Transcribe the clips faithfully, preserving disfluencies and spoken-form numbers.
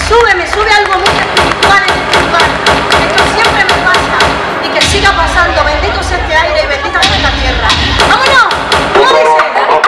sube, me sube algo muy espiritual en este lugar. Esto siempre me pasa y que siga pasando. Bendito sea este aire y bendita sea esta tierra. ¡Vámonos! ¿Cómo dice?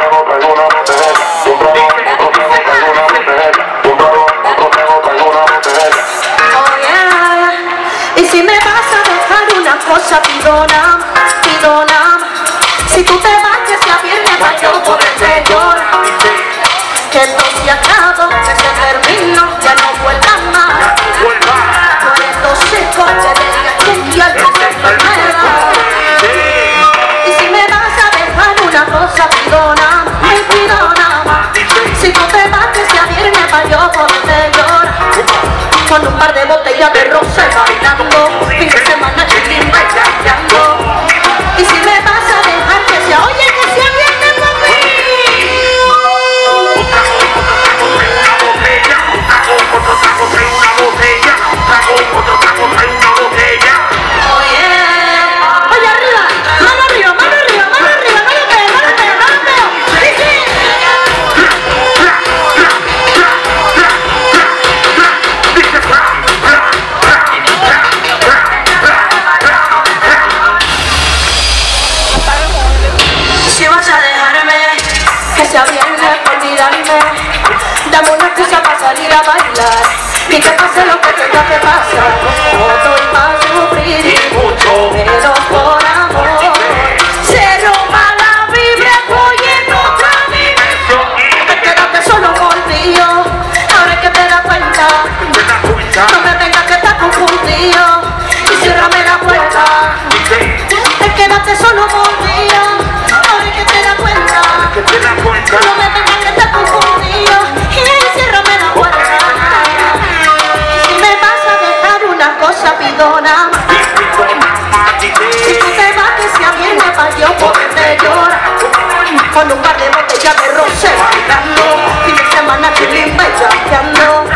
Oh yeah. Y si me vas a dejar una cosa, pidona, pidona. Si tú te vas, que sea viernes para yo poderte llorar. Que esto se acabó, que se terminó, ya no vuelva más. Tú eres tóxico, te dejas cumbia, que se enfermera. Y si me vas a dejar una cosa, pidona, ay pidona. Si tú te vas, que sea viernes para yo poderte llorar. Con un par de botellas de rosa bailando, fin de semana chilling bailando. Y si me vas a dejar, que sea, oye, que sea viernes para mí. Dame una excusa para salir a bailar y que pase lo que tenga que pasar. No estoy para sufrir y mucho menos por amor. Se roba la vibra, cogiendo otra dimensión. Te quedaste solo contigo, ahora es que te das cuenta. No me vengas que estás confundido y ciérrame la puerta. Te quedaste solo contigo, ahora es que te das cuenta. No me vengas que estás confundido y ciérrame la puerta. Y si me vas a dejar una cosa, pidona. Si tú te vas, que sea viernes para yo poderte llorar. Con un par de botellas de roce bailando, fin de semana chilling bailando.